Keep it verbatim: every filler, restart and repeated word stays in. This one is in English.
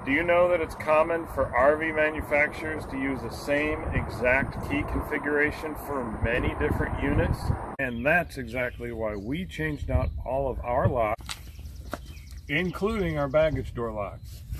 Do you know that it's common for R V manufacturers to use the same exact key configuration for many different units? And that's exactly why we changed out all of our locks, including our baggage door locks.